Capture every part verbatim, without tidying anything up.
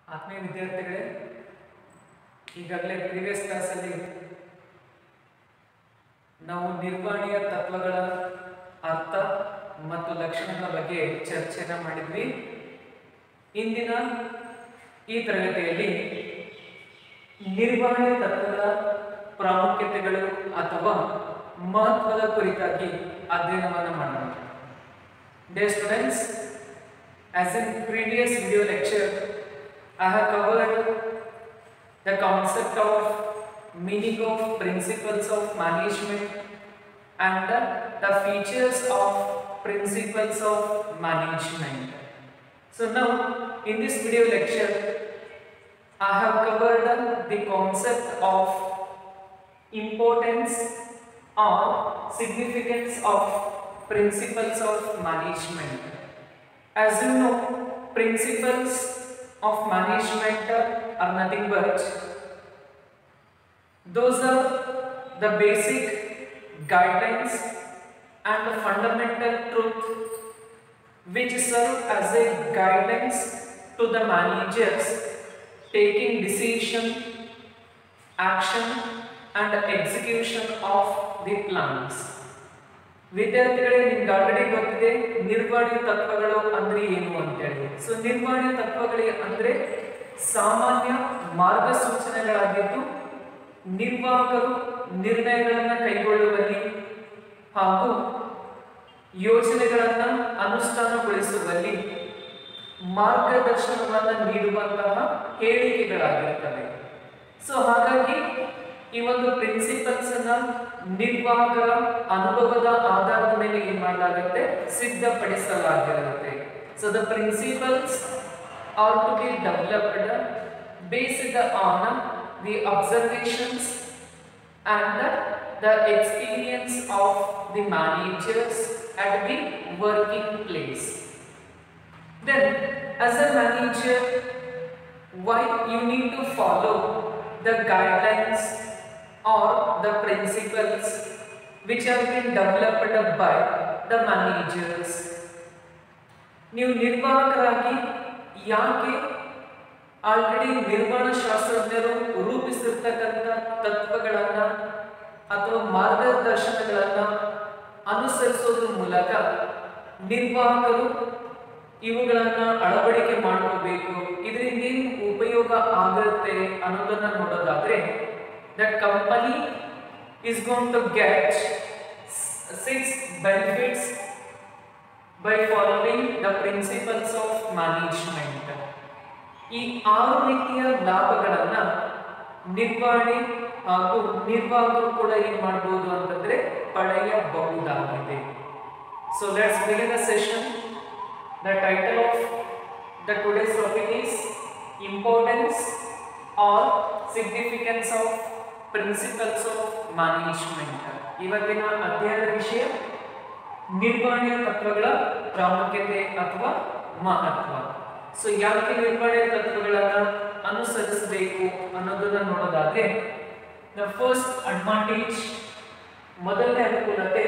ಆತ್ಮೀಯ ವಿದ್ಯಾರ್ಥಿಗಳೇ, ಈಗಾಗಲೇ ಪ್ರೀವಿಯಸ್ ಕ್ಲಾಸಲ್ಲಿ ನಾವು ನಿರ್ವಹಣೆಯ ತತ್ವಗಳ ಅರ್ಥ ಮತ್ತು ಲಕ್ಷಣಗಳ ಬಗ್ಗೆ ಚರ್ಚೆನ ಮಾಡಿದ್ವಿ. ಇಂದಿನ ಈ ತರಗತಿಯಲ್ಲಿ ನಿರ್ವಹಣೆ ತತ್ವಗಳ ಪ್ರಾಮುಖ್ಯತೆಗಳು ಅಥವಾ ಮಹತ್ವದ ಕುರಿತಾಗಿ ಅಧ್ಯಯನವನ್ನು ಮಾಡೋಣ. Dear students, as in previous video lecture, I have covered the concept of meaning of principles of management and the, the features of principles of management. So now in this video lecture I have covered the concept of importance or significance of principles of management. As you know, principles of management are nothing but those are the basic guidelines and the fundamental truth which serve as a guidance to the managers taking decision, action and execution of the plans. ವಿದ್ಯಾರ್ಥಿಗಳೇ, ನಿಮ್ಗೆ already ಗೊತ್ತಿದೆ ನಿರ್ವಹಣೆ ತತ್ವಗಳು ಅಂದ್ರೆ ಏನು ಅಂತ ಹೇಳಿ. So ನಿರ್ವಹಣೆ ತತ್ವಗಳೇ ಅಂದ್ರೆ ಸಾಮಾನ್ಯ ಮಾರ್ಗಸೂಚನೆಗಳಾಗಿದ್ದು ನಿರ್ವಾಹಕರು ನಿರ್ಣಯಗಳನ್ನು ಕೈಗೊಳ್ಳುವಲ್ಲಿ ಹಾಗೂ ಯೋಜನೆಗಳನ್ನು ಅನುಷ್ಠಾನಗೊಳಿಸುವಲ್ಲಿ ಮಾರ್ಗದರ್ಶನವನ್ನು ನೀಡುವಂತಹ ಹೇಳಿಕೆಗಳಾಗಿರ್ತವೆ. ಸೊ ಹಾಗಾಗಿ ಈ ಒಂದು ಪ್ರಿನ್ಸಿಪಲ್ಸ್ ಅನ್ನ ನಿರ್ವಾಹಕರ ಅನುಭವದ ಆಧಾರದ ಮೇಲೆ ಏನ್ ಮಾಡಲಾಗುತ್ತೆ, ಸಿದ್ಧಪಡಿಸಲಾಗಿರುತ್ತೆ. So the principles are to be developed based on the observations and the experience of the managers at the working place. Then as a manager, why you need to follow the guidelines or the principles which have been developed by the managers. ನೀವು ನಿರ್ವಾಹಕರಾಗಿ ಯಾಕೆ already ನಿರ್ವಹಣಾ ಶಾಸ್ತ್ರಜ್ಞರು ರೂಪಿಸಿರ್ತಕ್ಕಂಥ ತತ್ವಗಳನ್ನ ಅಥವಾ ಮಾರ್ಗದರ್ಶನಗಳನ್ನ ಅನುಸರಿಸೋದ್ರ ಮೂಲಕ ನಿರ್ವಾಹಕರು ಇವುಗಳನ್ನ ಅಳವಡಿಕೆ ಮಾಡ್ಕೋಬೇಕು, ಇದರಿಂದ ಏನು ಉಪಯೋಗ ಆಗುತ್ತೆ ಅನ್ನೋದನ್ನ ನೋಡೋದಾದ್ರೆ, the company is going to get six benefits by following the principles of management. ಈ ಆರು ರೀತಿಯ ಲಾಭಗಳನ್ನ ನಿರ್ವಹಣೆ ಹಾಗೂ ನಿರ್ವಾಹಕರು ಕೂಡ ಏನ್ ಮಾಡಬಹುದು ಅಂತಂದ್ರೆ ಪಡೆಯಬಹುದಾಗಿದೆ. So let's begin the session. The title of the today's topic is importance or significance of principles of management. ಇವತ್ತಿನ ಅಧ್ಯಯನದ ವಿಷಯ ನಿರ್ವಹಣೆಯ ತತ್ವಗಳ ಪ್ರಾಮುಖ್ಯತೆ ಅಥವಾ ಮಹತ್ವ. ಸೊ ಯಾಕೆ ನಿರ್ವಹಣೆಯ ತತ್ವಗಳನ್ನು ಅನುಸರಿಸಬೇಕು ಅನ್ನೋದನ್ನ ನೋಡೋದಾದ್ರೆ, ದ ಫಸ್ಟ್ ಅಡ್ವಾಂಟೇಜ್, ಮೊದಲನೇ ಅನುಕೂಲತೆ,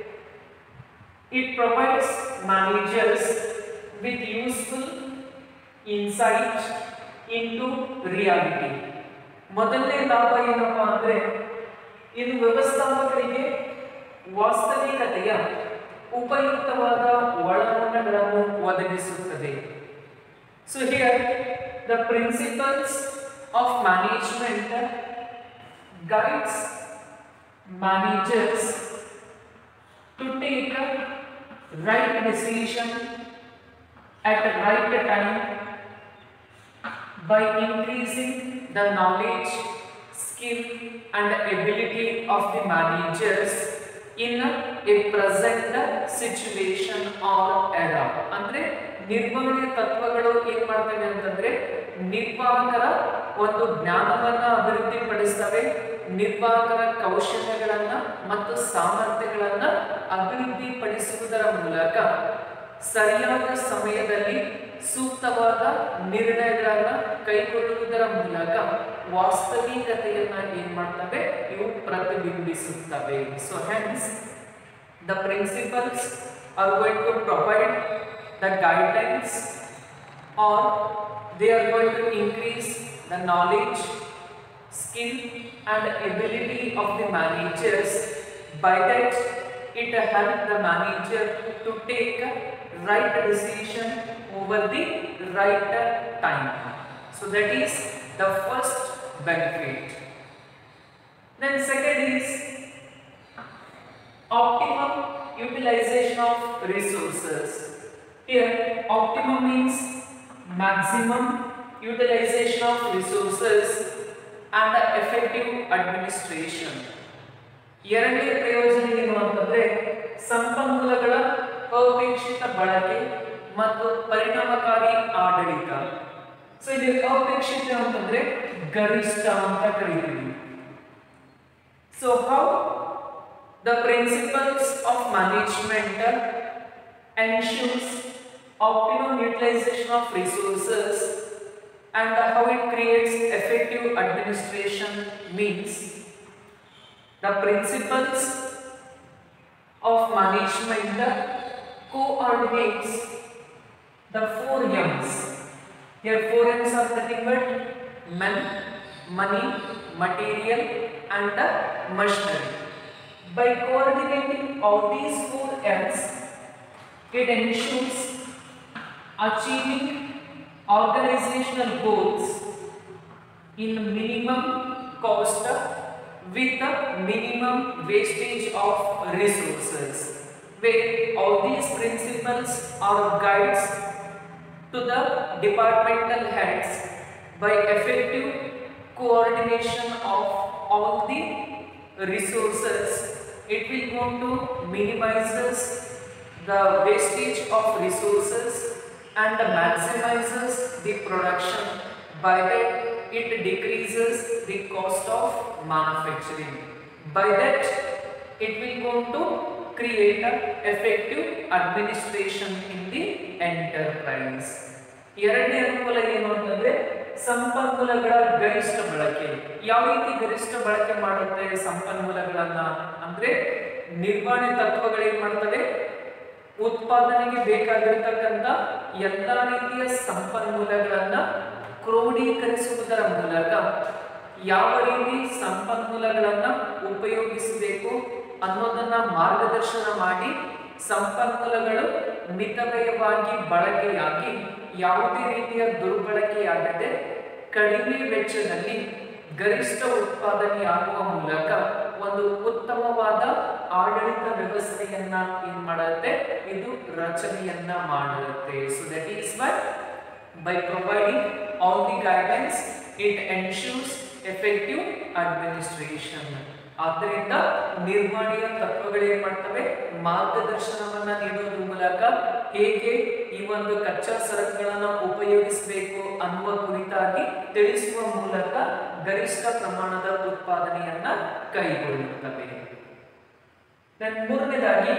it provides managers with useful insight into reality. ಮೊದಲನೇ ಲಾಭ ಏನಪ್ಪಾ ಅಂದ್ರೆ, ಇದು ವ್ಯವಸ್ಥಾಪಕರಿಗೆ ವಾಸ್ತವಿಕತೆಯ ಉಪಯುಕ್ತವಾದ ಒಳನೋಟಗಳನ್ನು ಒದಗಿಸುತ್ತದೆ. So here the principles of management guides managers to take right decision at the right time by increasing the knowledge, skill and ability of the managers in a present situation or era. ಅಂದ್ರೆ ನಿರ್ವಹಣೆ ತತ್ವಗಳು ಏನ್ ಮಾಡ್ತವೆ ಅಂತಂದ್ರೆ, ನಿರ್ವಾಹಕರ ಒಂದು ಜ್ಞಾನವನ್ನ ಅಭಿವೃದ್ಧಿಪಡಿಸ್ತವೆ, ನಿರ್ವಾಹಕರ ಕೌಶಲ್ಯಗಳನ್ನ ಮತ್ತು ಸಾಮರ್ಥ್ಯಗಳನ್ನ ಅಭಿವೃದ್ಧಿಪಡಿಸುವುದರ ಮೂಲಕ ಸರಿಯಾದ ಸಮಯದಲ್ಲಿ ಸೂಕ್ತವಾದ ನಿರ್ಣಯಗಳನ್ನು ಕೈಗೊಳ್ಳುವುದರ ಮೂಲಕ ವಾಸ್ತವಿಕತೆಯನ್ನ ಏನ್ ಮಾಡ್ತವೆ, ಇವು ಪ್ರತಿಬಿಂಬಿಸುತ್ತವೆ. So hence the principles are going to provide the guidelines or they are going to increase the knowledge, skill and ability of the managers. By that it helps the manager to take right decision over the right time. So that is the first benefit. Then second is optimum utilization of resources. Here optimum means maximum utilization of resources and effective administration. ಎರಡನೇ ಪ್ರಯೋಜನ ಏನು ಅಂತಂದ್ರೆ ಸಂಪನ್ಮೂಲಗಳ ಅಪೇಕ್ಷಿತ ಬಳಕೆ ಮತ್ತು ಪರಿಣಾಮಕಾರಿ ಆಡಳಿತ. ಸೊ ಇಲ್ಲಿ ಅಪೇಕ್ಷಿತ ಅಂತಂದ್ರೆ ಗರಿಷ್ಠ ಅಂತ ಕರೀತೀವಿ. So how the principles of management ensures optimum utilization of resources and how it creates effective administration means the principles of management coordinates the four M's. Here four M's are nothing but men, money, material and machinery. By coordinating all these four M's, it ensures achieving organizational goals in minimum cost with the minimum wastage of resources, where all these principles are guides to the departmental heads by effective coordination of all the resources. It will go to minimizes the wastage of resources and maximizes the production. By that it decreases the cost of manufacturing. By that it will go to create an effective administration in the enterprise. ಎರಡನೇ ಅನುಕೂಲ ಏನು ಅಂತಂದ್ರೆ ಸಂಪನ್ಮೂಲಗಳ ಗರಿಷ್ಠ ಬಳಕೆ. ಯಾವ ರೀತಿ ಗರಿಷ್ಠ ಬಳಕೆ ಮಾಡುತ್ತೆ ಸಂಪನ್ಮೂಲಗಳನ್ನ ಅಂದ್ರೆ ನಿರ್ವಹಣೆ ತತ್ವಗಳು ಏನು ಮಾಡ್ತವೆ, ಉತ್ಪಾದನೆಗೆ ಬೇಕಾಗಿರತಕ್ಕಂತ ಎಲ್ಲಾ ರೀತಿಯ ಸಂಪನ್ಮೂಲಗಳನ್ನ ಕ್ರೋಢೀಕರಿಸುವುದರ ಮೂಲಕ ಯಾವ ರೀತಿ ಸಂಪನ್ಮೂಲಗಳನ್ನ ಉಪಯೋಗಿಸಬೇಕು ಅನ್ನೋದನ್ನ ಮಾರ್ಗದರ್ಶನ ಮಾಡಿ ಸಂಪನ್ಮೂಲಗಳು ಮಿತವ್ಯಯವಾಗಿ ಬಳಕೆಯಾಗಿ ಯಾವುದೇ ರೀತಿಯ ದುರ್ಬಳಕೆಯಾಗದೆ ಕಡಿಮೆ ವೆಚ್ಚದಲ್ಲಿ ಗರಿಷ್ಠ ಉತ್ಪಾದನೆಯಾಗುವ ಮೂಲಕ ಒಂದು ಉತ್ತಮವಾದ ಆಡಳಿತ ವ್ಯವಸ್ಥೆಯನ್ನ ಏನ್ ಮಾಡುತ್ತೆ, ಇದು ರಚನೆಯನ್ನ ಮಾಡುತ್ತೆ. So that is why by providing all the guidelines it ensures effective administration. ಆದ್ದರಿಂದ ನಿರ್ವಹಣೆಯ ತತ್ವಗಳು ಏನು ಮಾಡ್ತವೆ, ಮಾರ್ಗದರ್ಶನವನ್ನ ನೀಡುವುದರ ಮೂಲಕ ಹೇಗೆ ಈ ಒಂದು ಕಚ್ಚಾ ಸರಕುಗಳನ್ನು ಉಪಯೋಗಿಸಬೇಕು ಅನ್ನುವ ಕುರಿತಾಗಿ ತಿಳಿಸುವ ಮೂಲಕ ಗರಿಷ್ಠ ಪ್ರಮಾಣದ ಉತ್ಪಾದನೆಯನ್ನ ಕೈಗೊಳ್ಳುತ್ತವೆ. ಮೂರನೇದಾಗಿ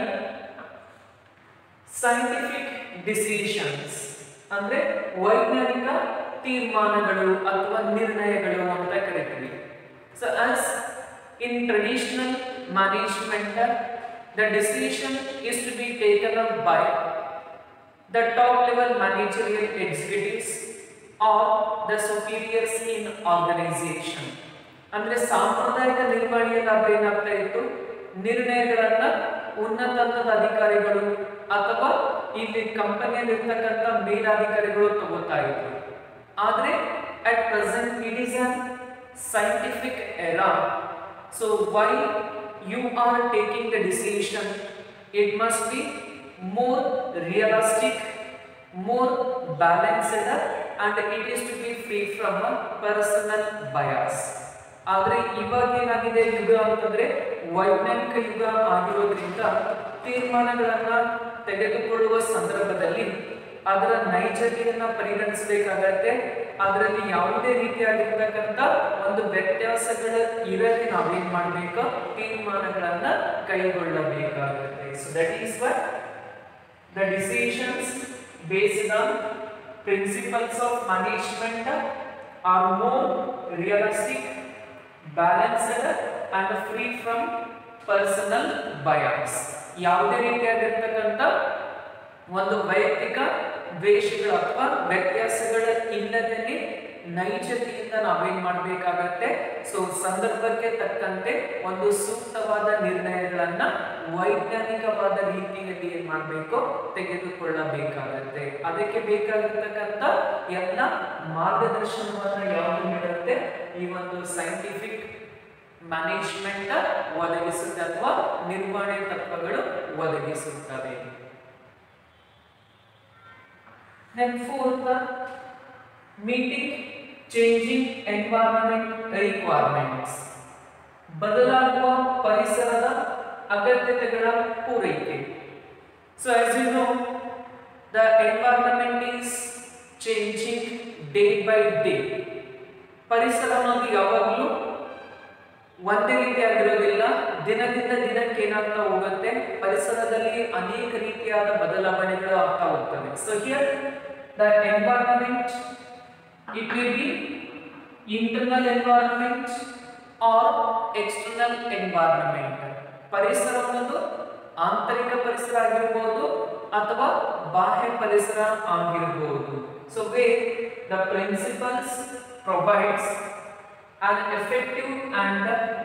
ಸೈಂಟಿಫಿಕ್ ಡಿಸಿಷನ್ಸ್ ಅಂದ್ರೆ ವೈಜ್ಞಾನಿಕ ತೀರ್ಮಾನಗಳು ಅಥವಾ ನಿರ್ಣಯಗಳು ಅಂತ ಕರೀತೀವಿ. So as in traditional management the decision is to be taken up by the top level managerial executives or the superiors in organization. ಅಂದ್ರೆ ಸಾಂಪ್ರದಾಯಿಕ ನಿರ್ವಹಣೆಯಲ್ಲಿ ಏನಾಗ್ತಾ ಇತ್ತು, ನಿರ್ಣಯಗಳನ್ನ ಉನ್ನತ ಹಂತದ ಅಧಿಕಾರಿಗಳು ಅಥವಾ ಇಲ್ಲಿ ಕಂಪನಿಯಲ್ಲಿ ಇರ್ತಕ್ಕಂಥ ಮೇಲಾಧಿಕಾರಿಗಳು ತಗೋತಾ ಇದ್ರು. ಆದ್ರೆ at present it is a scientific era. So while you are taking the decision, it must be more realistic, more balanced and it is to be free from a personal bias. ಆದರೆ ಇವಾಗ ಏನಾಗಿದೆ ಯುಗ ಅಂತಂದ್ರೆ ವೈಜ್ಞಾನಿಕ ಯುಗ ಆಗಿರೋದ್ರಿಂದ ತೀರ್ಮಾನಗಳನ್ನ ತೆಗೆದುಕೊಳ್ಳುವ ಸಂದರ್ಭದಲ್ಲಿ ಅದರ ನೈಜತೆಯನ್ನ ಪರಿಗಣಿಸಬೇಕಾಗತ್ತೆ. ಅದರಲ್ಲಿ ಯಾವುದೇ ರೀತಿಯಾಗಿರ್ತಕ್ಕಂಥ ಒಂದು ವ್ಯತ್ಯಾಸಗಳ ಇರದೆ ನಾವೇನ್ ಮಾಡಬೇಕು, ತೀರ್ಮಾನಗಳನ್ನ ಕೈಗೊಳ್ಳಬೇಕಾಗುತ್ತೆ. So that is what the decisions based on principles of management are more realistic, balanced and free from personal bias. ಯಾವುದೇ ರೀತಿಯಾಗಿರ್ತಕ್ಕಂಥ ಒಂದು ವೈಯಕ್ತಿಕ ದ್ವೇಷಗಳು ಅಥವಾ ವ್ಯತ್ಯಾಸಗಳ ಇಲ್ಲದೇ ನೈಜತೆಯಿಂದ ನಾವೇನ್ ಮಾಡಬೇಕಾಗತ್ತೆ, ಸೊ ಸಂದರ್ಭಕ್ಕೆ ತಕ್ಕಂತೆ ಒಂದು ಸೂಕ್ತವಾದ ನಿರ್ಣಯಗಳನ್ನ ವೈಜ್ಞಾನಿಕವಾದ ರೀತಿಯಲ್ಲಿ ಏನ್ ಮಾಡಬೇಕು, ತೆಗೆದುಕೊಳ್ಳಬೇಕಾಗತ್ತೆ. ಅದಕ್ಕೆ ಬೇಕಾಗಿರ್ತಕ್ಕಂಥ ಎಲ್ಲ ಮಾರ್ಗದರ್ಶನವನ್ನ ಯಾವುದು ನೀಡುತ್ತೆ, ಈ ಒಂದು ಸೈಂಟಿಫಿಕ್ ಮ್ಯಾನೇಜ್ಮೆಂಟ್ ಒದಗಿಸುತ್ತೆ ಅಥವಾ ನಿರ್ವಹಣೆ ತತ್ವಗಳು ಒದಗಿಸುತ್ತವೆ. Then fourth, meeting changing environment requirements. ಬದಲಾಗುವ ಪರಿಸರದ ಅಗತ್ಯತೆಗಳ ಪೂರೈಕೆ. So as you know, the environment is changing day by day. ಪರಿಸರ ಅನ್ನೋದು ಯಾವಾಗಲೂ ಒಂದೇ ರೀತಿ ಆಗಿರೋದಿಲ್ಲ, ದಿನದಿಂದ ದಿನಕ್ಕೆ ಏನಾಗ್ತಾ ಹೋಗುತ್ತೆ, ಪರಿಸರದಲ್ಲಿ ಅನೇಕ ರೀತಿಯಾದ ಬದಲಾವಣೆಗಳು ಆಗ್ತಾ ಹೋಗ್ತವೆ. So here the environment, it will be internal environment or external environment. ಪರಿಸರ ಅನ್ನೋದು ಆಂತರಿಕ ಪರಿಸರ ಆಗಿರಬಹುದು ಅಥವಾ ಬಾಹ್ಯ ಪರಿಸರ ಆಗಿರಬಹುದು. So way the principles provides an effective and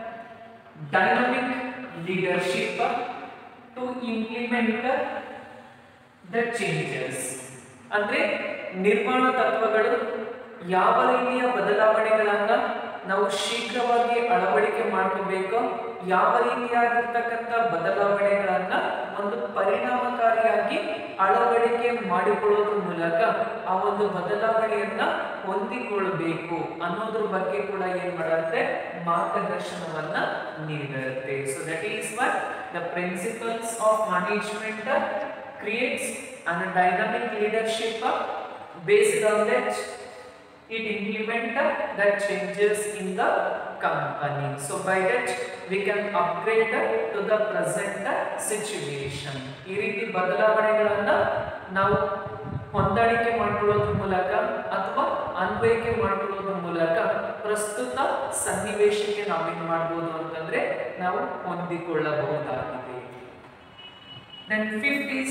dynamic leadership to implement the changes. ಅಂದ್ರೆ ನಿರ್ಮಾಣ ತತ್ವಗಳು ಯಾವ ರೀತಿಯ ಬದಲಾವಣೆಗಳನ್ನ ನಾವು ಶೀಘ್ರವಾಗಿ ಅಳವಡಿಕೆ ಮಾಡಬೇಕು, ಯಾವ ರೀತಿಯಾಗಿರ್ತಕ್ಕಂಥ ಬದಲಾವಣೆಗಳನ್ನ ಒಂದು ಪರಿಣಾಮಕಾರಿಯಾಗಿ ಅಳವಡಿಕೆ ಮಾಡಿಕೊಳ್ಳೋದ್ರ ಮೂಲಕ ಆ ಒಂದು ಬದಲಾವಣೆಯನ್ನ ಹೊಂದಿಕೊಳ್ಳಬೇಕು ಅನ್ನೋದ್ರ ಬಗ್ಗೆ ಕೂಡ ಏನ್ ಮಾಡುತ್ತೆ, ಮಾರ್ಗದರ್ಶನವನ್ನ ನೀಡುತ್ತೆ. So that is what the principles of management creates an dynamic leadership based on that it implement the changes in the company. So by that we can upgrade to the present situation. ಈ ರೀತಿ ಬದಲಾವಣೆಗಳನ್ನ ನಾವು ಹೊಂದಾಣಿಕೆ ಮಾಡಿಕೊಳ್ಳೋದ್ರ ಮೂಲಕ ಅಥವಾ ಅನ್ವಯಿಕೆ ಮಾಡಿಕೊಳ್ಳೋದ್ರ ಮೂಲಕ ಪ್ರಸ್ತುತ ಸನ್ನಿವೇಶಕ್ಕೆ ನಾವೇನ್ ಮಾಡಬಹುದು ಅಂತಂದ್ರೆ ನಾವು ಹೊಂದಿಕೊಳ್ಳಬಹುದಾಗಿದೆ. Then fifth is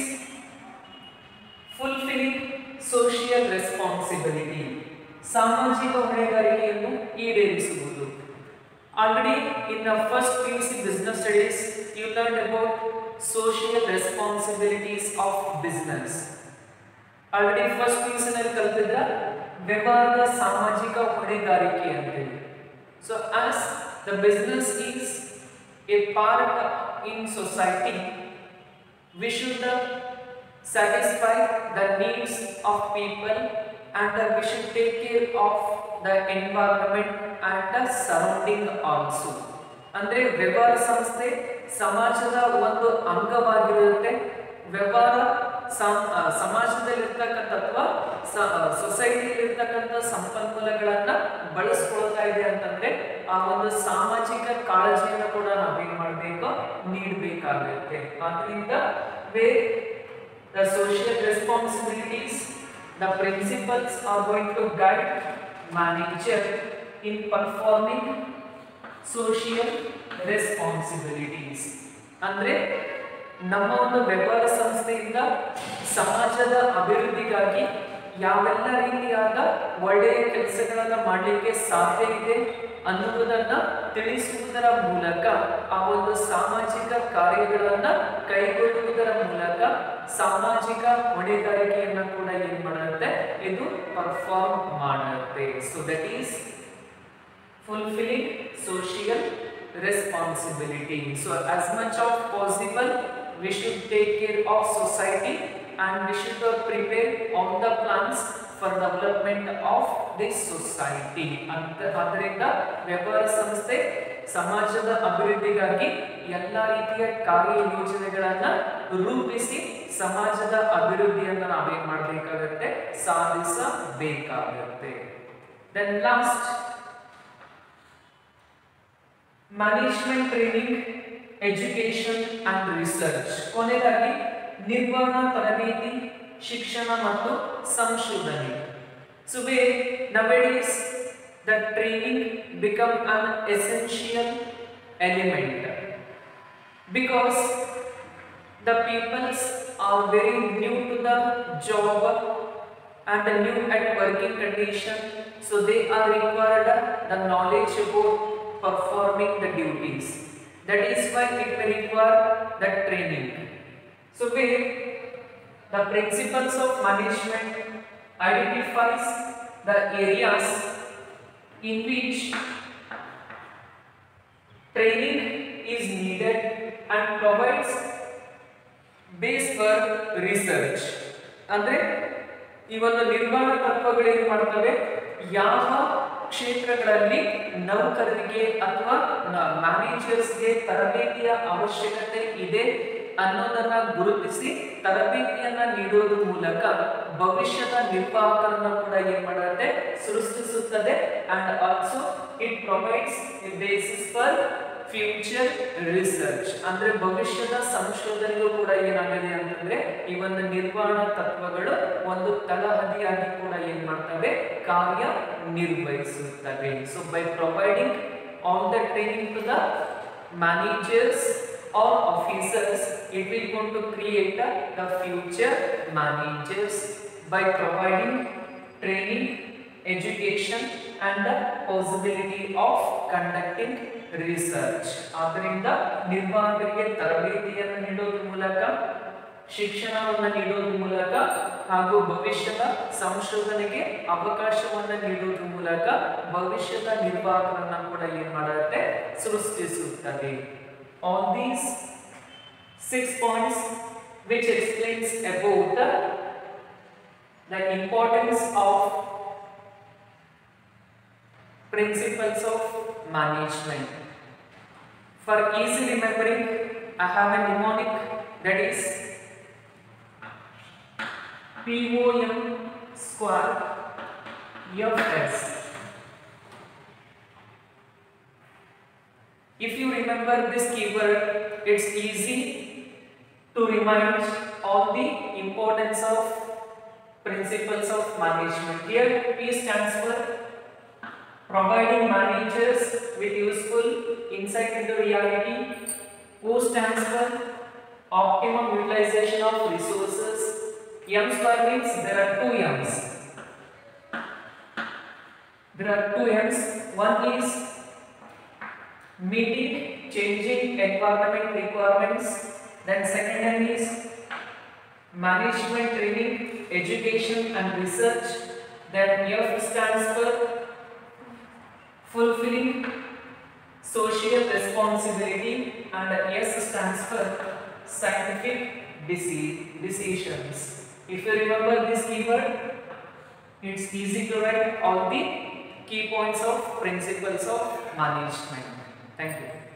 fulfilling social responsibility. ಸಾಮಾಜಿಕ ಹೊಣೆಗಾರಿಕೆಯನ್ನು ಈಡೇರಿಸುವುದು. Already in the first P U C business studies you learned about social responsibilities of business. Already first P U C ನಲ್ಲಿ ಕಲಿತಿದ್ದ ವ್ಯವಹಾರದ ಸಾಮಾಜಿಕ ಹೊಣೆಗಾರಿಕೆ ಅಂತ ಹೇಳಿ. So as the business is a part in society, we should satisfy the needs of people and uh, we should take care of the environment and the surrounding also. ಅಂದ್ರೆ ವ್ಯವಹಾರ ಸಂಸ್ಥೆ ಸಮಾಜದ ಒಂದು ಅಂಗವಾಗಿರುತ್ತೆ. ವ್ಯವಹಾರ ಸಮಾಜದಲ್ಲಿರ್ತಕ್ಕಂಥ ಅಥವಾ ಸೊಸೈಟಿಯಲ್ಲಿರ್ತಕ್ಕಂಥ ಸಂಪನ್ಮೂಲಗಳನ್ನ ಬಳಸ್ಕೊಳ್ತಾ ಇದೆ ಅಂತಂದ್ರೆ ಆ ಒಂದು ಸಾಮಾಜಿಕ ಕಾಳಜಿಯನ್ನು ಕೂಡ ನಾವೇನ್ ಮಾಡಬೇಕು, ನೀಡಬೇಕಾಗುತ್ತೆ. ಆದ್ರಿಂದ way the social responsibilities, the principals are going to guide manager in performing social responsibilities. ಅಂದ್ರೆ ನಮ್ಮ ಒಂದು ವ್ಯವಹಾರ ಸಂಸ್ಥೆಯಿಂದ ಸಮಾಜದ ಅಭಿವೃದ್ಧಿಗಾಗಿ ಯಾವೆಲ್ಲ ರೀತಿಯಾದ ಒಳ್ಳೆಯ ಕೆಲಸಗಳನ್ನ ಮಾಡಲಿಕ್ಕೆ ಸಾಧ್ಯ ಇದೆ ಅನ್ನುವುದನ್ನ ತಿಳಿಸುವುದರ ಮೂಲಕ ಆ ಒಂದು ಸಾಮಾಜಿಕ ಕಾರ್ಯಗಳನ್ನ ಕೈಗೊಳ್ಳುವುದರ ಮೂಲಕ ಸಾಮಾಜಿಕ ಹೊಣೆಗಾರಿಕೆಯನ್ನ ಕೂಡ ಏನ್ ಮಾಡುತ್ತೆ, ಇದು ಪರ್ಫಾರ್ಮ್ ಮಾಡುತ್ತೆ. So that is fulfilling social responsibility. So as much as possible we should take care of society and we should prepare all the plans for development of this society. ಅದರಿಂದ ವ್ಯವಹಾರ ಸಂಸ್ಥೆ ಸಮಾಜದ ಅಭಿವೃದ್ಧಿಗಾಗಿ ಎಲ್ಲ ರೀತಿಯ ಕಾರ್ಯ ಯೋಜನೆಗಳನ್ನ ರೂಪಿಸಿ ಸಮಾಜದ ಅಭಿವೃದ್ಧಿಯನ್ನು ನಾವೇನ್ ಮಾಡಬೇಕಾಗುತ್ತೆ, ಸಾಧಿಸಬೇಕಾಗುತ್ತೆ. Then last, management training, education and research. ಕೊನೆಯದಾಗಿ ನಿರ್ವಹಣಾ ತರಬೇತಿ, ಶಿಕ್ಷಣ ಮತ್ತು ಸಂಶೋಧನೆ. So where nowadays the training become an essential element because the peoples are very new to the job and new at working condition, so they are required the knowledge about performing the duties. That is why it may require the training. So where the principles of management identifies the areas in which training is needed and provides base for research. ಅಂದ್ರೆ ಈ ಒಂದು ನಿರ್ವಹಣಾ ತತ್ವಗಳು ಏನು ಮಾಡ್ತವೆ, ಯಾವ ಕ್ಷೇತ್ರಗಳಲ್ಲಿ ನೌಕರರಿಗೆ ಅಥವಾ ಮ್ಯಾನೇಜರ್ಸ್ಗೆ ತರಬೇತಿಯ ಅವಶ್ಯಕತೆ ಇದೆ ಅನ್ನೋದನ್ನ ಗುರುತಿಸಿ ತರಬೇತಿಯನ್ನ ನೀಡುವುದರ ಮೂಲಕ ಭವಿಷ್ಯದ ನಿರ್ವಾಹಕರನ್ನು ಕೂಡ ಏನು ಮಾಡುತ್ತೆ, ಸೃಷ್ಟಿಸುತ್ತದೆ. And also it provides a basis for future research. ಅಂದ್ರೆ ಭವಿಷ್ಯದ ಸಂಶೋಧನೆಗೂ ಕೂಡ ಏನಾಗಿದೆ ಅಂತಂದ್ರೆ ಈ ಒಂದು ನಿರ್ವಹಣಾ ತತ್ವಗಳು ಒಂದು ತಳಹದಿಯಾಗಿ ಕೂಡ ಏನ್ ಮಾಡ್ತವೆ, ಕಾರ್ಯ ನಿರ್ವಹಿಸುತ್ತವೆ. So by providing all the training to the managers or officers, it will going to create uh, the future managers by providing training, education and the possibility of conducting research. ಆದ್ದರಿಂದ ನಿರ್ವಾಹಕರಿಗೆ ತರಬೇತಿಯನ್ನು ನೀಡೋದ್ರ ಮೂಲಕ, ಶಿಕ್ಷಣವನ್ನು ನೀಡೋದ್ರ ಮೂಲಕ ಹಾಗೂ ಭವಿಷ್ಯದ ಸಂಶೋಧನೆಗೆ ಅವಕಾಶವನ್ನು ನೀಡುವುದರ ಮೂಲಕ ಭವಿಷ್ಯದ ನಿರ್ವಾಹಕರನ್ನು ಕೂಡ ಏನು ಮಾಡುತ್ತೆ, ಸೃಷ್ಟಿಸುತ್ತದೆ. All these six points which explains about the, the importance of principles of management. For easy remembering, I have a mnemonic, that is P O M square F S. If you remember this keyword, it's easy to remind all the importance of principles of management. Here P stands for providing managers with useful insight into reality. O stands for optimum utilization of resources. M square means there are two M's. There are two M's. One is meeting changing environment requirements. Then second one is management training, education and research. Then F stands for fulfilling social responsibility and S stands for scientific decisions. If you remember this keyword, it's easy to write all the key points of principles of management. Thank you.